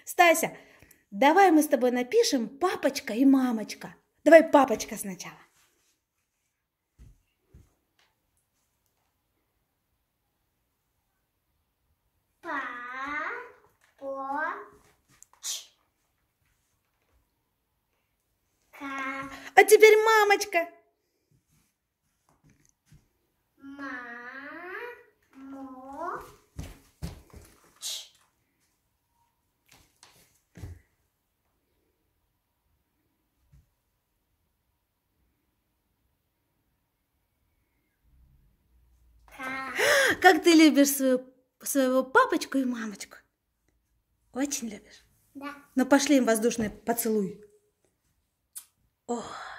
Стася, давай мы с тобой напишем папочка и мамочка. Давай папочка сначала. А теперь мамочка. Как ты любишь своего папочку и мамочку? Очень любишь? Да. Ну пошли им воздушный поцелуй. О.